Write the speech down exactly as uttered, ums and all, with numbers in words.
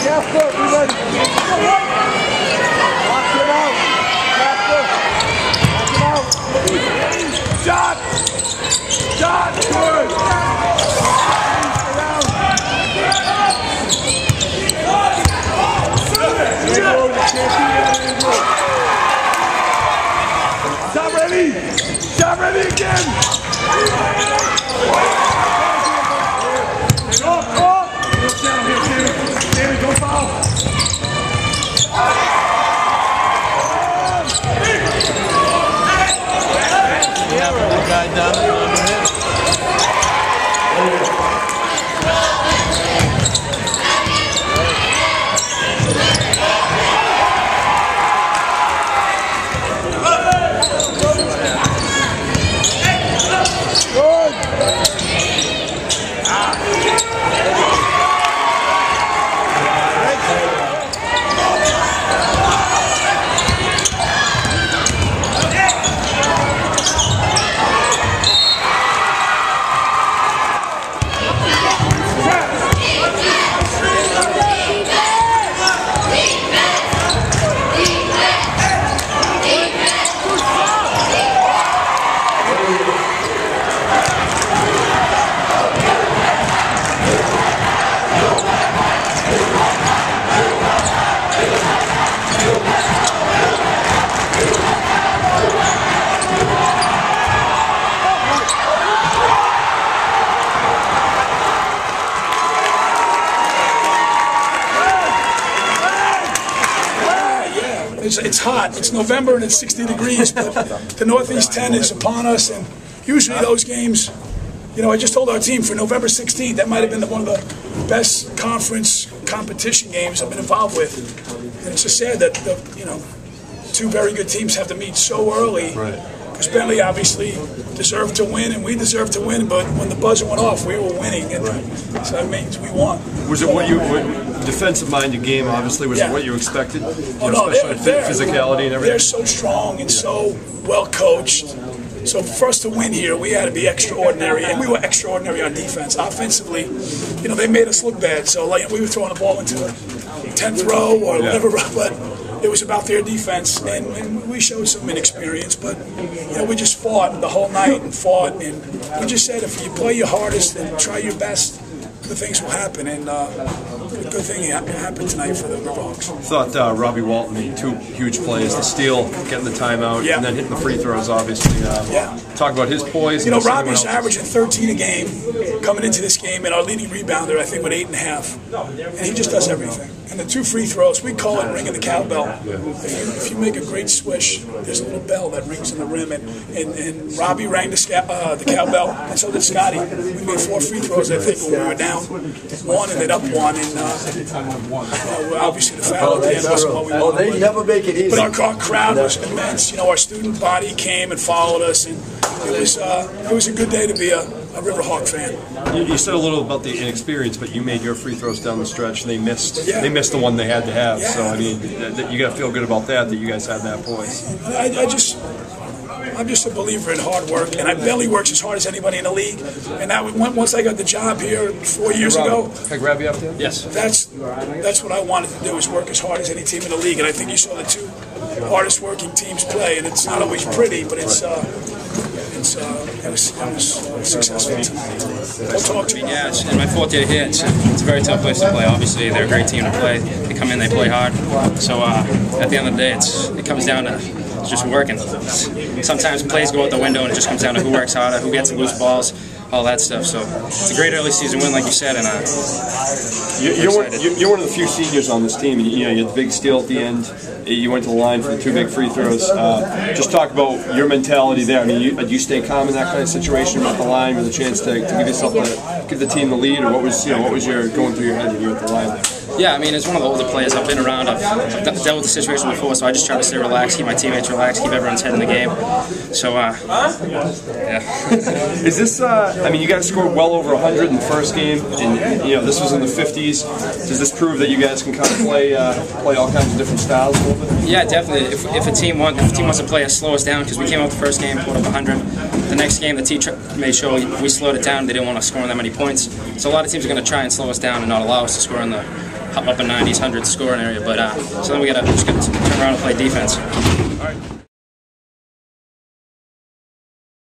Faster, be ready. Lock it out. Faster. Lock it out. Shot. Shot. Good. Shot ready. Shot ready again. Off, off. Down here, Danny. Danny, go foul. Yeah, the guy down there on the head. It's, it's hot. It's November and it's sixty degrees, but the Northeast ten is upon us, and usually those games, you know, I just told our team for November sixteenth, that might have been the, one of the best conference competition games I've been involved with. And it's just sad that, the, you know, two very good teams have to meet so early. Right. Because Bentley obviously deserved to win, and we deserved to win, but when the buzzer went off, we were winning, and right. So that means we won. Was it what you, what, defensive-minded game, obviously, was yeah. it what you expected? You oh, know, no, especially they're, they're, physicality and everything? They're so strong and so well-coached. So for us to win here, we had to be extraordinary, and we were extraordinary on defense. Offensively, you know, they made us look bad. So like we were throwing the ball into the tenth row or yeah. whatever, but it was about their defense, and, and we showed some inexperience. But you know, we just fought the whole night and fought, and we just said if you play your hardest and try your best, good things will happen, and uh, a good thing happened tonight for the Riverhawks. Thought uh, Robbie Walton made two huge plays: the steal, getting the timeout, yeah. and then hitting the free throws. Obviously, uh, yeah. Talk about his poise. You know, Robbie's averaging thirteen a game coming into this game, and our leading rebounder, I think, with eight and a half, and he just does everything. And the two free throws, we call it ringing the cowbell. Yeah. If, you, if you make a great swish, there's a little bell that rings in the rim, and, and, and Robbie rang the, sca uh, the cowbell, and so did Scotty. We made four free throws, I think, when we were down one and then up one, and uh, uh, obviously the foul at the end wasn't what we wanted. Oh, they never make it easy. But our, our crowd was immense. You know, our student body came and followed us, and it was uh, it was a good day to be a, a Riverhawk fan. You, you said a little about the inexperience, but you made your free throws down the stretch, and they missed. Yeah. They missed the one they had to have. Yeah. So I mean, th th you got to feel good about that. That you guys had that poise. I, I just. I'm just a believer in hard work, and I Bentley works as hard as anybody in the league. And that once I got the job here four years hey, ago, can I grab you up there? Yes. That's that's what I wanted to do, is work as hard as any team in the league. And I think you saw the two hardest working teams play, and it's not always pretty, but it's uh, it's uh, it was, it was successful tonight. We'll talk to you. Yeah, it's in my fourth year here. It's, it's a very tough place to play. Obviously, they're a great team to play. They come in, they play hard. So uh, at the end of the day, it's it comes down to just working. Sometimes plays go out the window, and it just comes down to who works harder, who gets loose balls, all that stuff. So it's a great early season win, like you said, and uh, you're, you're, one, you're one of the few seniors on this team. And, you know, you had the big steal at the end. You went to the line for the two big free throws. Uh, just talk about your mentality there. I mean, you, do you stay calm in that kind of situation with the line, with a chance to, to give yourself, the, give the team the lead, or what was you know what was your going through your head when you were at the line there? Yeah, I mean, as one of the older players, I've been around, I've, I've dealt with the situation before, so I just try to stay relaxed, keep my teammates relaxed, keep everyone's head in the game. So, uh, yeah. Is this, uh, I mean, you guys scored well over one hundred in the first game, and, you know, this was in the fifties. Does this prove that you guys can kind of play uh, play all kinds of different styles a little bit? Yeah, definitely. If, if, a team want, if a team wants to play us, slow us down, because we came out the first game, put up one hundred. The next game, the team made sure we, we slowed it down. They didn't want to score that many points. So a lot of teams are going to try and slow us down and not allow us to score in the upper nineties, hundreds scoring area. But uh, so then we gotta just gotta turn around and play defense. All right.